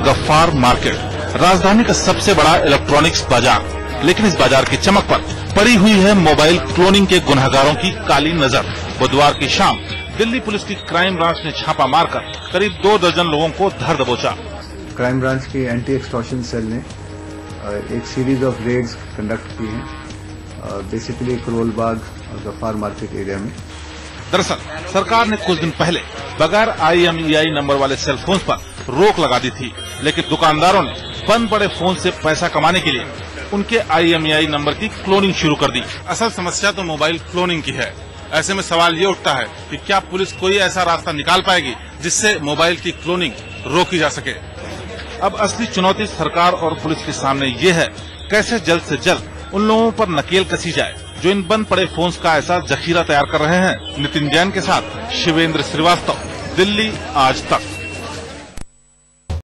Gaffar market राजधानी का सबसे बड़ा इलेक्ट्रॉनिक्स बाजार, लेकिन इस बाजार की चमक पर पड़ी हुई है मोबाइल क्लोनिंग के गुनहगारों की काली नजर। बुधवार की शाम दिल्ली पुलिस की क्राइम ब्रांच ने छापा मारकर करीब 2 दर्जन लोगों को धर दबोचा। क्राइम ब्रांच की एंटी एक्सटॉर्शन सेल ने एक सीरीज ऑफ रेड्स कंडक्ट की हैं, बेसिकली करोल बाग और गफ्फार मार्केट एरिया में। दरअसल सरकार ने कुछ दिन पहले बगैर IMEI नंबर वाले सेल फोन पर रोक लगा दी थी, लेकिन दुकानदारों ने बंद पड़े फोन से पैसा कमाने के लिए उनके IMEI नंबर की क्लोनिंग शुरू कर दी। असल समस्या तो मोबाइल क्लोनिंग की है। ऐसे में सवाल ये उठता है कि क्या पुलिस कोई ऐसा रास्ता निकाल पाएगी जिससे मोबाइल की क्लोनिंग रोकी जा सके। अब असली चुनौती सरकार और पुलिस के सामने ये है, कैसे जल्द से जल्द उन लोगों पर नकेल कसी जाए जो इन बंद पड़े फोन्स का ऐसा जखीरा तैयार कर रहे हैं। नितिन जैन के साथ शिवेंद्र श्रीवास्तव, दिल्ली आज तक।